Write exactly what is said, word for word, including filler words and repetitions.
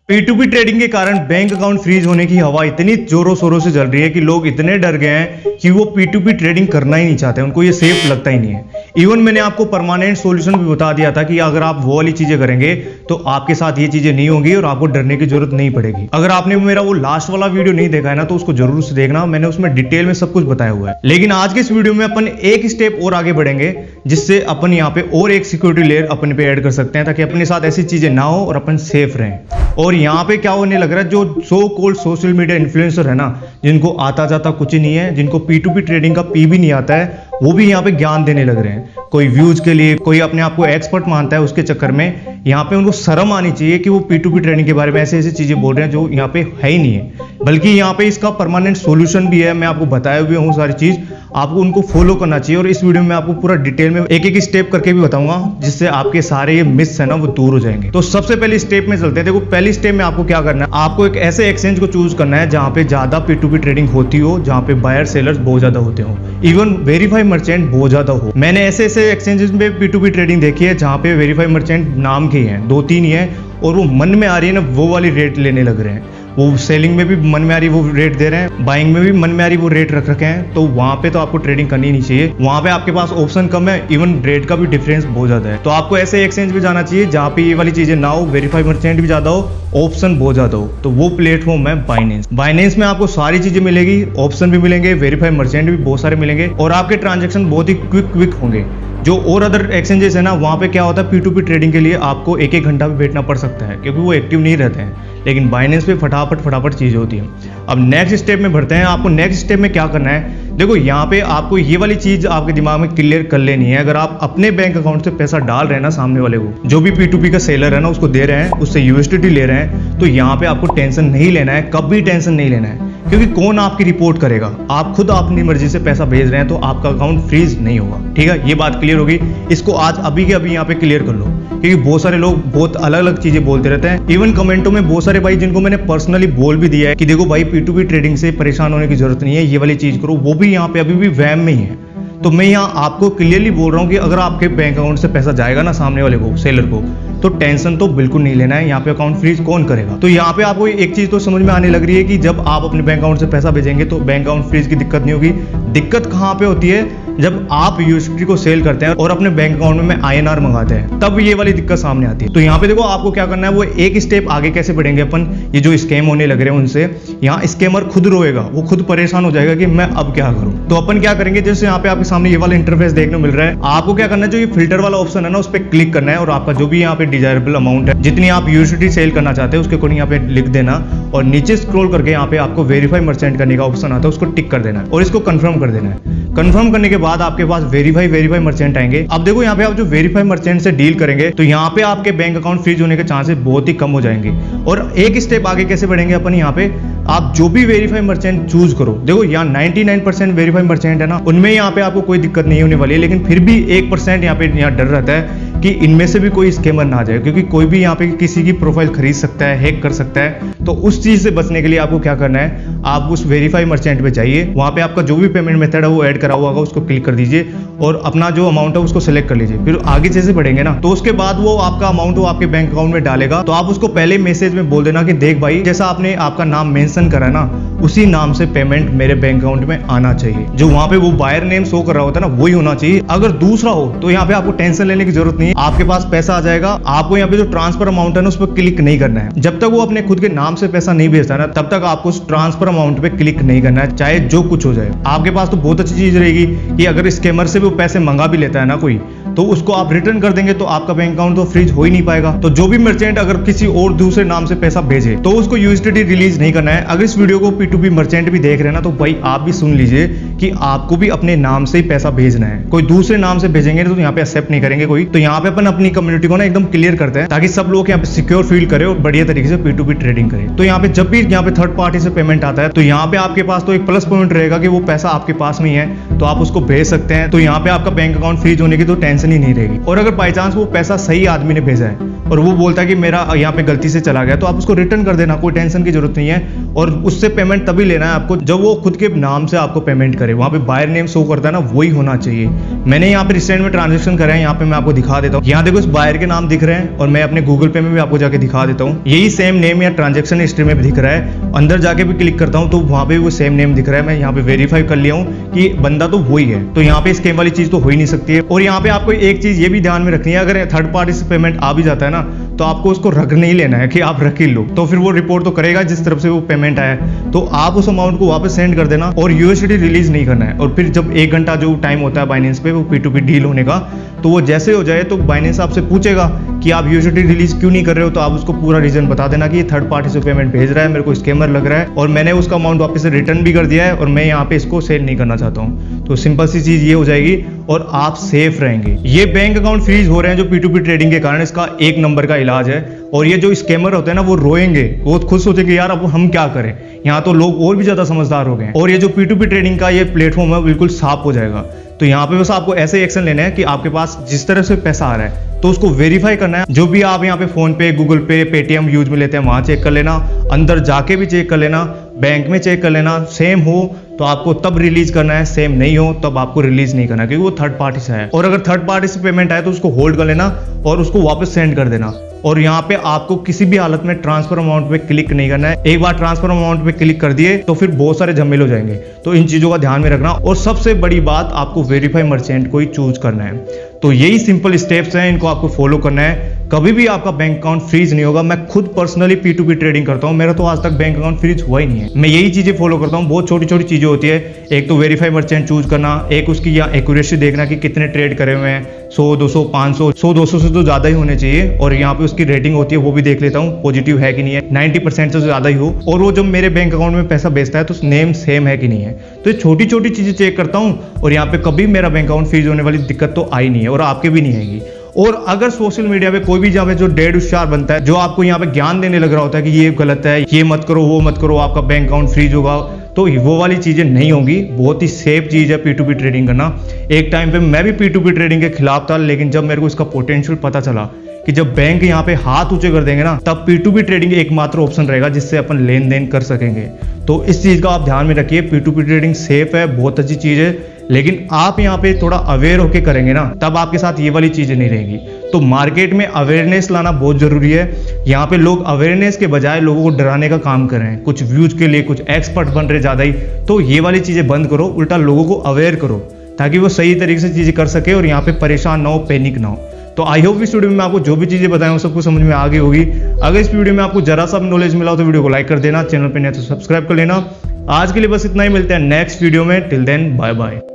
P to P trading के कारण bank account freeze होने की हवा इतनी जोरों शोरों से चल रही है कि लोग इतने डर गए हैं कि वो पी टू पी ट्रेडिंग करना ही नहीं चाहते, उनको ये सेफ लगता ही नहीं है। इवन मैंने आपको परमानेंट सॉल्यूशन भी बता दिया था कि अगर आप वो वाली चीजें करेंगे तो आपके साथ ये चीजें नहीं होंगी और आपको डरने की जरूरत नहीं पड़ेगी। अगर आपने मेरा वो लास्ट वाला वीडियो नहीं देखा है ना तो उसको जरूर से देखना, मैंने उसमें डिटेल में सब कुछ बताया हुआ है। लेकिन आज के इस वीडियो में अपन एक स्टेप और आगे बढ़ेंगे जिससे अपन यहाँ पे और एक सिक्योरिटी लेयर अपने पे ऐड कर सकते हैं ताकि अपने साथ ऐसी चीजें ना हो और अपन सेफ रहें। और यहाँ पे क्या होने लग रहा है, जो so called social media influencer है ना, जिनको आता जाता कुछ नहीं है, जिनको पी टू पी ट्रेडिंग का पी भी नहीं आता है, वो भी यहाँ पे ज्ञान देने लग रहे हैं। कोई व्यूज के लिए, कोई अपने आप को एक्सपर्ट मानता है, उसके चक्कर में यहाँ पे उनको शर्म आनी चाहिए कि वो पी टू पी ट्रेडिंग के बारे में ऐसे ऐसी चीजें बोल रहे हैं जो यहाँ पे है ही नहीं है। बल्कि यहाँ पे इसका परमानेंट सॉल्यूशन भी है, मैं आपको बताया हुए हूँ सारी चीज, आपको उनको फॉलो करना चाहिए। और इस वीडियो में आपको पूरा डिटेल में एक एक स्टेप करके भी बताऊंगा जिससे आपके सारे ये मिथ्स है ना वो दूर हो जाएंगे। तो सबसे पहले स्टेप में चलते हैं। देखो पहली स्टेप में आपको क्या करना है, आपको एक ऐसे एक्सचेंज को चूज करना है जहां पे ज्यादा पी टू पी ट्रेडिंग होती हो, जहां पे बायर सेलर्स बहुत ज्यादा होते हो, इवन वेरीफाई मर्चेंट बहुत ज्यादा हो। मैंने ऐसे ऐसे एक्सचेंजेस में पी टू पी ट्रेडिंग देखी है जहां पे वेरीफाई मर्चेंट नाम के हैं, दो तीन ही है, और वो मन में आ रही है ना वो वाली रेट लेने लग रहे हैं। वो सेलिंग में भी मन में आ रही वो रेट दे रहे हैं, बाइंग में भी मन में आ रही वो रेट रख रखे हैं। तो वहां पे तो आपको ट्रेडिंग करनी नहीं चाहिए, वहां पे आपके पास ऑप्शन कम है, इवन रेट का भी डिफरेंस बहुत ज्यादा है। तो आपको ऐसे एक्सचेंज पे जाना चाहिए जहां पे ये वाली चीजें ना हो, वेरीफाई मर्चेंट भी ज्यादा हो, ऑप्शन बहुत ज्यादा हो। तो वो प्लेटफॉर्म है बाइनेंस। बाइनेंस में आपको सारी चीजें मिलेगी, ऑप्शन भी मिलेंगे, वेरीफाई मर्चेंट भी बहुत सारे मिलेंगे, और आपके ट्रांजेक्शन बहुत ही क्विक क्विक होंगे। जो और अदर एक्सचेंजेस है ना, वहां पे क्या होता है, पी टू पी ट्रेडिंग के लिए आपको एक एक घंटा भी बैठना पड़ सकता है क्योंकि वो एक्टिव नहीं रहते हैं। लेकिन बाइनेंस पे फटाफट फटाफट चीजें होती हैं। अब नेक्स्ट स्टेप में बढ़ते हैं। आपको नेक्स्ट स्टेप में क्या करना है, देखो यहाँ पे आपको ये वाली चीज आपके दिमाग में क्लियर कर लेनी है। अगर आप अपने बैंक अकाउंट से पैसा डाल रहे हैं ना, सामने वाले को, जो भी पी टू पी का सेलर है ना उसको दे रहे हैं, उससे यूएसडीटी ले रहे हैं, तो यहाँ पे आपको टेंशन नहीं लेना है, कभी टेंशन नहीं लेना है, क्योंकि कौन आपकी रिपोर्ट करेगा। आप खुद अपनी मर्जी से पैसा भेज रहे हैं तो आपका अकाउंट फ्रीज नहीं होगा। ठीक है, ये बात क्लियर होगी। इसको आज अभी के अभी यहाँ पे क्लियर कर लो, क्योंकि बहुत सारे लोग बहुत अलग अलग चीजें बोलते रहते हैं। इवन कमेंटों में बहुत सारे भाई जिनको मैंने पर्सनली बोल भी दिया है कि देखो भाई पी टू पी ट्रेडिंग से परेशान होने की जरूरत नहीं है, ये वाली चीज करो, वो भी यहाँ पे अभी भी वहम में ही है। तो मैं यहाँ आपको क्लियरली बोल रहा हूँ कि अगर आपके बैंक अकाउंट से पैसा जाएगा ना सामने वाले को, सेलर को, तो टेंशन तो बिल्कुल नहीं लेना है। यहाँ पे अकाउंट फ्रीज कौन करेगा। तो यहाँ पे आपको एक चीज तो समझ में आने लग रही है कि जब आप अपने बैंक अकाउंट से पैसा भेजेंगे तो बैंक अकाउंट फ्रीज की दिक्कत नहीं होगी। दिक्कत कहाँ पे होती है, जब आप यूएसडीटी को सेल करते हैं और अपने बैंक अकाउंट में आई एन आर मंगाते हैं, तब ये वाली दिक्कत सामने आती है। तो यहाँ पे देखो आपको क्या करना है, वो एक स्टेप आगे कैसे बढ़ेंगे अपन, ये जो स्कैम होने लग रहे हैं उनसे, यहाँ स्कैमर खुद रोएगा, वो खुद परेशान हो जाएगा कि मैं अब क्या करूं। तो अपन क्या करेंगे, जैसे यहाँ पे आपके सामने ये वाला इंटरफेस देखने मिल रहा है, आपको क्या करना है, जो ये फिल्टर वाला ऑप्शन है ना उस पर क्लिक करना है और आपका जो भी यहाँ पे डिजायरेबल अमाउंट है, जितनी आप यूएसडीटी सेल करना चाहते हैं उसके अकॉर्डिंग यहाँ पे लिख देना, और नीचे स्क्रॉल करके यहाँ पे आपको वेरीफाई मर्चेंट करने का ऑप्शन आता है, उसको टिक कर देना है और इसको कंफर्म कर देना है। कंफर्म करने के बाद आपके पास वेरीफाई वेरीफाई मर्चेंट आएंगे। अब देखो यहाँ पे आप जो वेरीफाई मर्चेंट से डील करेंगे तो यहाँ पे आपके बैंक अकाउंट फ्रीज होने के चांसेस बहुत ही कम हो जाएंगे। और एक स्टेप आगे कैसे बढ़ेंगे अपन, यहाँ पे आप जो भी वेरीफाई मर्चेंट चूज करो, देखो यहाँ निन्यानवे परसेंट वेरीफाई मर्चेंट है ना, उनमें यहाँ पे आपको कोई दिक्कत नहीं होने वाली है। लेकिन फिर भी एक परसेंट यहाँ पे यहाँ डर रहता है कि इनमें से भी कोई स्कैमर ना आ जाए, क्योंकि कोई भी यहाँ पे किसी की प्रोफाइल खरीद सकता है, हैक कर सकता है। तो उस चीज से बचने के लिए आपको क्या करना है, आप उस वेरीफाई मर्चेंट पे जाइए, वहां पे आपका जो भी पेमेंट मेथड है वो ऐड करा हुआ होगा, उसको क्लिक कर दीजिए और अपना जो अमाउंट है उसको सिलेक्ट कर लीजिए। फिर आगे जैसे बढ़ेंगे ना तो उसके बाद वो आपका अमाउंट वो आपके बैंक अकाउंट में डालेगा। तो आप उसको पहले मैसेज में बोल देना कि देख भाई, जैसा आपने आपका नाम मेंशन करा ना, उसी नाम से पेमेंट मेरे बैंक अकाउंट में आना चाहिए। जो वहां पे वो बायर नेम शो कर रहा होता है ना, वही होना चाहिए। अगर दूसरा हो तो यहाँ पे आपको टेंशन लेने की जरूरत नहीं है, आपके पास पैसा आ जाएगा। आपको यहाँ पे जो ट्रांसफर अमाउंट है ना उस पर क्लिक नहीं करना है। जब तक वो अपने खुद के नाम से पैसा नहीं भेजता ना, तब तक आपको उस ट्रांसफर अमाउंट पे क्लिक नहीं करना है, चाहे जो कुछ हो जाए। आपके पास तो बहुत अच्छी चीज रहेगी कि अगर स्कैमर से भी वो पैसे मंगा भी लेता है ना कोई, तो उसको आप रिटर्न कर देंगे तो आपका बैंक अकाउंट तो फ्रीज हो ही नहीं पाएगा। तो जो भी मर्चेंट अगर किसी और दूसरे नाम से पैसा भेजे तो उसको यूएसडीटी रिलीज नहीं करना है। अगर इस वीडियो को पी टू पी मर्चेंट भी देख रहे हैं ना, तो भाई आप भी सुन लीजिए कि आपको भी अपने नाम से ही पैसा भेजना है। कोई दूसरे नाम से भेजेंगे तो यहाँ पे एक्सेप्ट नहीं करेंगे कोई। तो यहाँ पे अपन अपनी कम्युनिटी को ना एकदम क्लियर करते हैं ताकि सब लोग यहाँ पे सिक्योर फील करें और बढ़िया तरीके से पी टू पी ट्रेडिंग करें। तो यहाँ पे जब भी यहाँ पे थर्ड पार्टी से पेमेंट आता है तो यहाँ पे आपके पास तो एक प्लस पॉइंट रहेगा कि वो पैसा आपके पास में ही है, तो आप उसको भेज सकते हैं। तो यहाँ पे आपका बैंक अकाउंट फ्रीज होने की तो टेंशन ही नहीं रहेगी। और अगर बाई चांस वो पैसा सही आदमी ने भेजा है और वो बोलता है कि मेरा यहाँ पे गलती से चला गया, तो आप उसको रिटर्न कर देना, कोई टेंशन की जरूरत नहीं है। और उससे पेमेंट तभी लेना है आपको जब वो खुद के नाम से आपको पेमेंट करे। वहाँ पे बायर नेम शो करता है ना, वही होना चाहिए। मैंने यहाँ पे रिसेंट में ट्रांजेक्शन करे हैं, यहाँ पे मैं आपको दिखा देता हूँ। यहाँ देखो इस बायर के नाम दिख रहे हैं और मैं अपने गूगल पे में भी आपको जाके दिखा देता हूँ। यही सेम नेम या ट्रांजेक्शन हिस्ट्री में भी दिख रहा है। अंदर जाके भी क्लिक करता हूँ तो वहाँ पे वो सेम नेम दिख रहा है। मैं यहाँ पे वेरीफाई कर लिया हूँ कि बंदा तो वही है, तो यहाँ पे स्कैम वाली चीज तो हो ही नहीं सकती है। और यहाँ पे आपको एक चीज ये भी ध्यान में रखनी है, अगर थर्ड पार्टी से पेमेंट आ भी जाता है ना, तो आपको उसको रख नहीं लेना है कि आप रख ही लो, तो फिर वो रिपोर्ट तो करेगा जिस तरफ से वो पेमेंट आया है। तो आप उस अमाउंट को वापस सेंड कर देना और यूएसडी रिलीज नहीं करना है। और फिर जब एक घंटा जो टाइम होता है बाइनेंस पे वो पी टू पी डील होने का, तो वो जैसे हो जाए तो बाइनेंस आपसे पूछेगा कि आप यूएसडी रिलीज क्यों नहीं कर रहे हो, तो आप उसको पूरा रीजन बता देना कि ये थर्ड पार्टी से पेमेंट भेज रहा है, मेरे को स्कैमर लग रहा है और मैंने उसका अमाउंट वापस से रिटर्न भी कर दिया है और मैं यहाँ पे इसको सेल नहीं करना चाहता हूँ। तो सिंपल सी चीज ये हो जाएगी और आप सेफ रहेंगे। ये बैंक अकाउंट फ्रीज हो रहे हैं जो पी टू पी ट्रेडिंग के कारण, इसका एक नंबर का इलाज है। और ये जो स्कैमर होते हैं ना, वो रोएंगे, वो खुद सोचेंगे यार अब हम क्या करें। यहाँ तो लोग और भी ज्यादा समझदार हो गए हैं और ये जो पी टू पी ट्रेडिंग का ये प्लेटफॉर्म है बिल्कुल साफ हो जाएगा। तो यहाँ पे बस आपको ऐसे एक्शन लेने हैं कि आपके पास जिस तरह से पैसा आ रहा है तो उसको वेरीफाई करना है। जो भी आप यहाँ पे फोन पे, गूगल पे, पेटीएम यूज में लेते हैं वहां चेक कर लेना, अंदर जाके भी चेक कर लेना, बैंक में चेक कर लेना। सेम हो तो आपको तब रिलीज करना है, सेम नहीं हो तब आपको रिलीज नहीं करना, क्योंकि वो थर्ड पार्टी से है। और अगर थर्ड पार्टी से पेमेंट आए तो उसको होल्ड कर लेना और उसको वापस सेंड कर देना। और यहाँ पे आपको किसी भी हालत में ट्रांसफर अमाउंट पे क्लिक नहीं करना है। एक बार ट्रांसफर अमाउंट पे क्लिक कर दिए तो फिर बहुत सारे झमेले हो जाएंगे। तो इन चीजों का ध्यान में रखना। और सबसे बड़ी बात, आपको वेरीफाई मर्चेंट को ही चूज करना है। तो यही सिंपल स्टेप्स हैं, इनको आपको फॉलो करना है। कभी भी आपका बैंक अकाउंट फ्रीज नहीं होगा। मैं खुद personally P to P trading करता हूँ, मेरा तो आज तक बैंक अकाउंट फ्रीज हुआ ही नहीं है। मैं यही चीजें फॉलो करता हूँ। बहुत छोटी छोटी चीजें होती है। एक तो वेरीफाई मर्चेंट चूज करना, एक उसकी या एक्यूरेसी देखना कि कितने ट्रेड करे हुए हैं, सौ, दो सौ, पाँच सौ, सौ दो सौ से तो ज्यादा ही होने चाहिए। और यहाँ पे उसकी रेटिंग होती है, वो भी देख लेता हूँ पॉजिटिव है कि नहीं है, नाइन्टी परसेंट से ज्यादा ही हो। और वो जब मेरे बैंक अकाउंट में पैसा भेजता है तो नेम सेम है कि नहीं है। तो ये छोटी छोटी चीजें चेक करता हूँ और यहाँ पे कभी मेरा बैंक अकाउंट फ्रीज होने वाली दिक्कत तो आई नहीं है और आपके भी नहीं आएगी। और अगर सोशल मीडिया पे कोई भी जहाँ पे जो डेढ़ उशार बनता है, जो आपको यहाँ पे ज्ञान देने लग रहा होता है कि ये गलत है, ये मत करो, वो मत करो, आपका बैंक अकाउंट फ्रीज होगा, तो वो वाली चीजें नहीं होंगी। बहुत ही सेफ चीज है पी टू पी ट्रेडिंग करना। एक टाइम पे मैं भी पी टू पी ट्रेडिंग के खिलाफ था, लेकिन जब मेरे को इसका पोटेंशियल पता चला कि जब बैंक यहाँ पे हाथ ऊंचे कर देंगे ना, तब पी टू पी ट्रेडिंग एकमात्र ऑप्शन रहेगा जिससे अपन लेन देन कर सकेंगे। तो इस चीज का आप ध्यान में रखिए। P to P trading safe है, बहुत अच्छी चीज है, लेकिन आप यहाँ पे थोड़ा अवेयर होके करेंगे ना, तब आपके साथ ये वाली चीजें नहीं रहेंगी। तो मार्केट में अवेयरनेस लाना बहुत जरूरी है। यहाँ पे लोग अवेयरनेस के बजाय लोगों को डराने का काम कर रहे हैं, कुछ व्यूज के लिए, कुछ एक्सपर्ट बन रहे ज्यादा ही। तो ये वाली चीजें बंद करो, उल्टा लोगों को अवेयर करो ताकि वो सही तरीके से चीजें कर सके और यहाँ पे परेशान ना हो, पैनिक ना हो। तो आई होप इस वीडियो में आपको जो भी चीजें बताएं वो सबको समझ में आ गई होगी। अगर इस वीडियो में आपको जरा सा नॉलेज मिला हो तो वीडियो को लाइक कर देना, चैनल पे नए तो सब्सक्राइब कर लेना। आज के लिए बस इतना ही, मिलते हैं नेक्स्ट वीडियो में। Till then bye bye.